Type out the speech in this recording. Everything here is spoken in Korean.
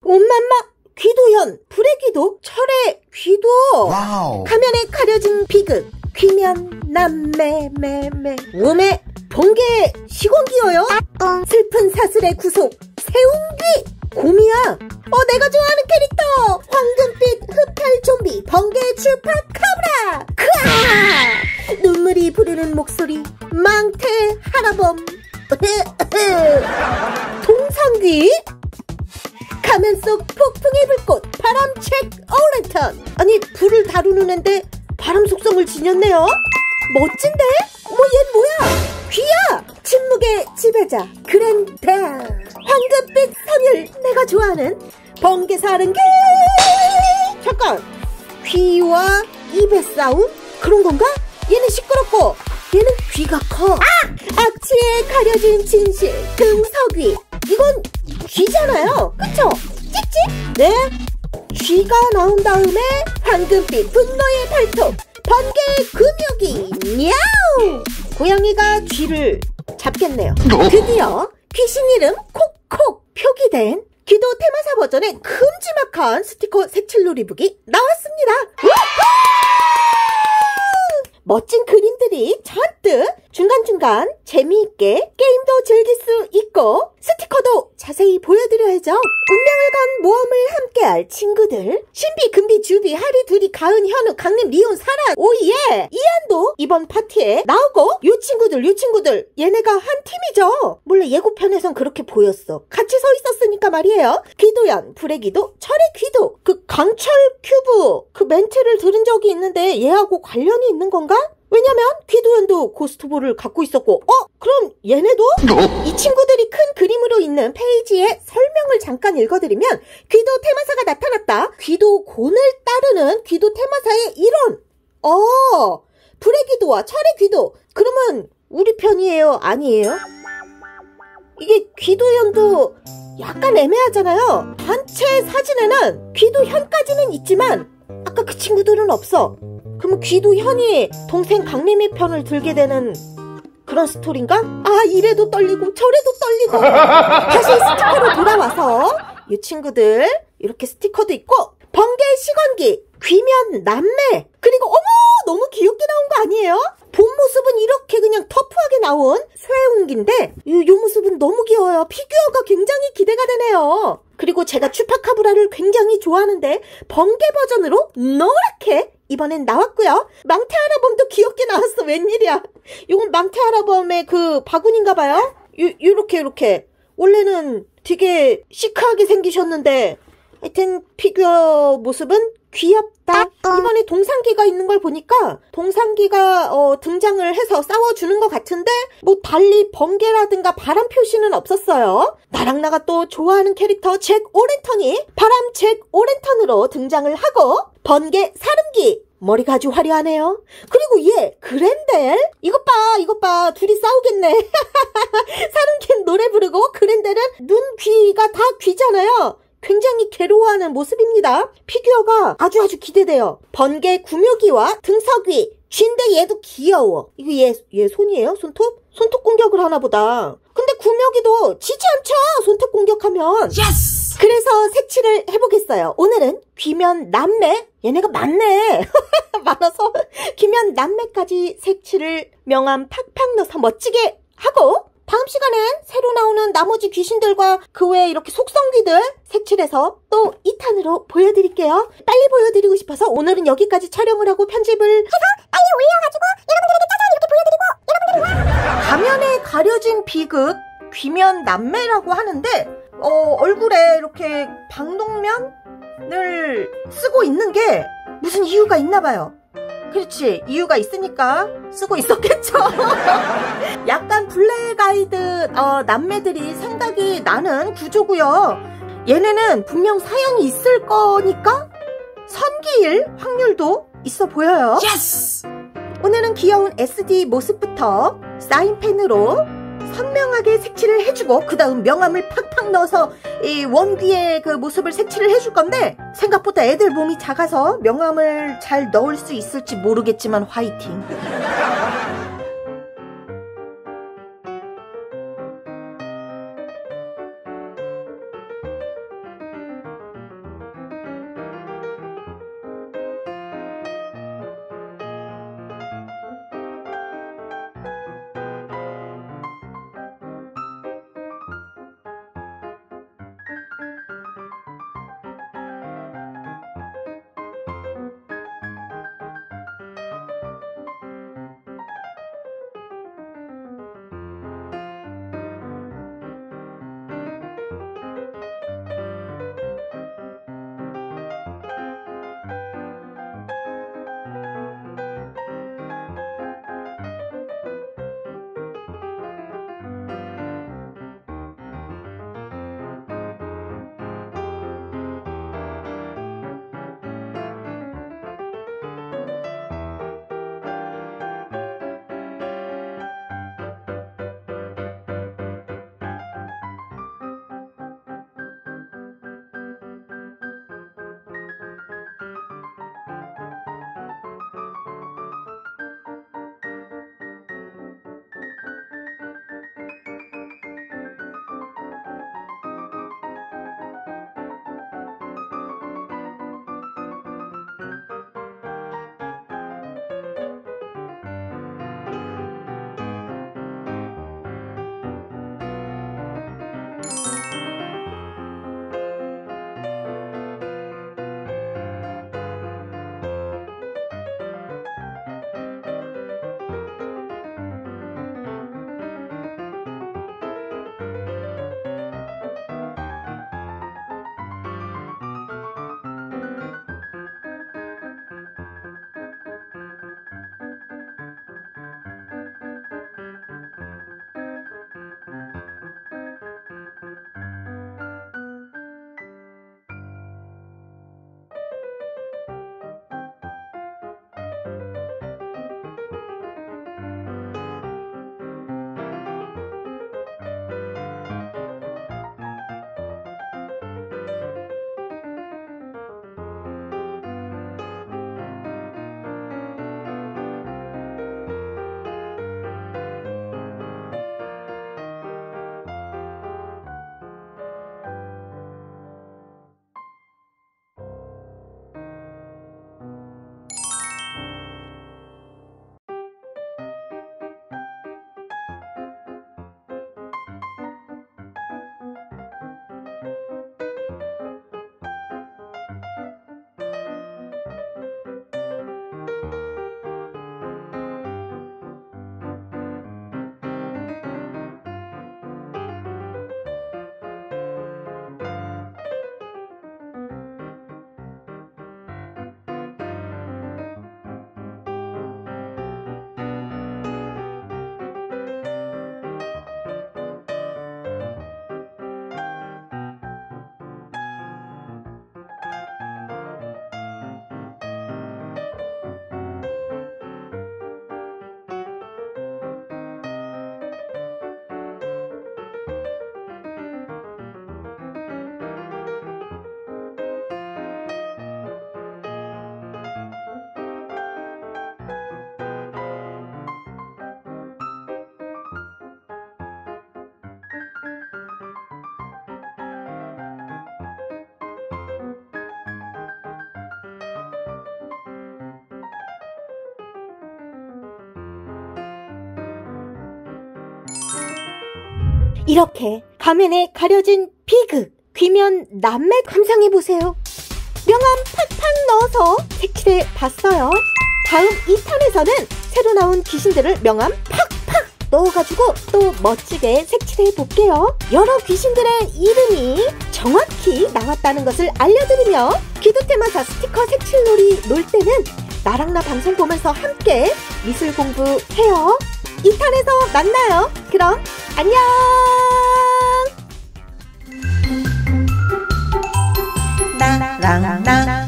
온맘마 귀도현, 불의 귀도, 철의 귀도. 와우. 가면에 가려진 비극, 귀면 남매매매. 몸에 번개 시공기여요. 슬픈 사슬의 구속, 세운귀. 곰이야. 내가 좋아하는 캐릭터. 황금빛 흡혈 좀비 번개 슈퍼카브라. 크아! 눈물이 부르는 목소리, 망태 하라범. 동상귀. 가면 속 폭풍의 불꽃, 바람책 오렌턴. 아니, 불을 다루는 앤데 바람 속성을 지녔네요. 멋진데? 얘 뭐야? 귀야! 침묵의 지배자 그랜데. 황금빛 선율, 내가 좋아하는 번개사른개. 잠깐, 귀와 입의 싸움? 그런 건가? 얘는 시끄럽고 얘는 귀가 커. 악취에 가려진 진실, 금서귀. 이건 귀잖아요, 그쵸? 찍찍. 네, 귀가 나온 다음에 황금빛 분노의 발톱, 번개 금요기. 야우! 고양이가 쥐를 잡겠네요. 드디어 귀신 이름 콕콕 표기된 귀도 테마사 버전의 큼지막한 스티커 색칠 놀이북이 나왔습니다. 멋진 그림들이 잔뜩 중간중간 재미있게 게임도 즐길 수 있고 스티커도 자세히 보여드려야죠. 운명을 건 모험을 함께할 친구들, 신비, 금비, 주비, 하리, 두리, 가은, 현우, 강림, 리온, 사라, 오이에, 이안도 이번 파티에 나오고, 요 친구들 얘네가 한 팀이죠. 몰래 예고편에선 그렇게 보였어. 같이 서 있었으니까 말이에요. 귀도연, 불의 귀도, 철의 귀도. 그 강철 큐브 그 멘트를 들은 적이 있는데 얘하고 관련이 있는 건가? 왜냐면 귀도연도 고스트볼을 갖고 있었고, 그럼 얘네도? 이 친구들이 큰 그림으로 있는 페이지에 설명을 잠깐 읽어드리면, 귀도 테마사가 나타났다. 귀도곤을 따르는 귀도 테마사의 일원. 불의 귀도와 철의 귀도. 그러면 우리 편이에요, 아니에요? 이게 귀도연도 약간 애매하잖아요. 단체 사진에는 귀도현까지는 있지만 아까 그 친구들은 없어. 그러면 귀도현이 동생 강림의 편을 들게 되는 그런 스토리인가? 이래도 떨리고 저래도 떨리고. 다시 스티커로 돌아와서 이 친구들 이렇게 스티커도 있고, 번개 시건기, 귀면 남매, 그리고 너무 귀엽게 나온 거 아니에요? 본 모습은 이렇게 그냥 터프하게 나온 쇠웅기인데 이 모습은 너무 귀여워요. 피규어가 굉장히 기대가 되네요. 그리고 제가 추파카브라를 굉장히 좋아하는데 번개 버전으로 노랗게 이번엔 나왔고요. 망태 하라범도 귀엽게 나왔어. 웬일이야. 이건 망태 하라범의 그 바구니인가봐요. 요렇게 원래는 되게 시크하게 생기셨는데 하여튼 피규어 모습은 귀엽다. 이번에 동상기가 있는 걸 보니까 동상기가 등장을 해서 싸워주는 것 같은데 달리 번개라든가 바람 표시는 없었어요. 나랑 나가 또 좋아하는 캐릭터 잭 오렌턴이 바람 잭 오렌턴으로 등장을 하고, 번개 사름기, 머리가 아주 화려하네요. 그리고 얘 그랜델, 이것 봐 둘이 싸우겠네. 사름기는 노래 부르고 그랜델은 눈, 귀가 다 귀잖아요. 굉장히 괴로워하는 모습입니다. 피규어가 아주 기대돼요. 번개 구묘기와 등석위, 쥔데 얘도 귀여워. 이거 얘 손이에요? 손톱? 손톱 공격을 하나 보다. 근데 구묘기도 지지 않죠? 손톱 공격하면. 예스! 그래서 색칠을 해보겠어요. 오늘은 귀면 남매, 얘네가 많네. 많아서 귀면 남매까지 색칠을 명암 팍팍 넣어서 멋지게 하고, 다음 시간엔 새로 나오는 나머지 귀신들과 그 외에 이렇게 속성귀들 색칠해서 또 2탄으로 보여드릴게요. 빨리 보여드리고 싶어서 오늘은 여기까지 촬영을 하고 편집을 해서 빨리 올려가지고 여러분들에게 여러분들이 가면에 가려진 비극, 귀면 남매라고 하는데 얼굴에 이렇게 방독면을 쓰고 있는 게 무슨 이유가 있나봐요. 그렇지, 이유가 있으니까 쓰고 있었겠죠. 약간 블랙 아이드 남매들이 생각이 나는 구조고요. 얘네는 분명 사연이 있을 거니까 선기일 확률도 있어 보여요. 예스! 오늘은 귀여운 SD 모습부터 사인펜으로 선명하게 색칠을 해주고, 그 다음 명암을 팍팍 넣어서 이 원귀의 그 모습을 색칠을 해줄 건데, 생각보다 애들 몸이 작아서 명암을 잘 넣을 수 있을지 모르겠지만 화이팅. 이렇게 가면에 가려진 비극, 귀면 남매 감상해보세요. 명암 팍팍 넣어서 색칠해 봤어요. 다음 2탄에서는 새로 나온 귀신들을 명암 팍팍 넣어가지고 또 멋지게 색칠해 볼게요. 여러 귀신들의 이름이 정확히 나왔다는 것을 알려드리며 기도테마사 스티커 색칠놀이 놀 때는 나랑 나 방송 보면서 함께 미술 공부해요. 2탄에서 만나요. 그럼 안녕. 나랑 나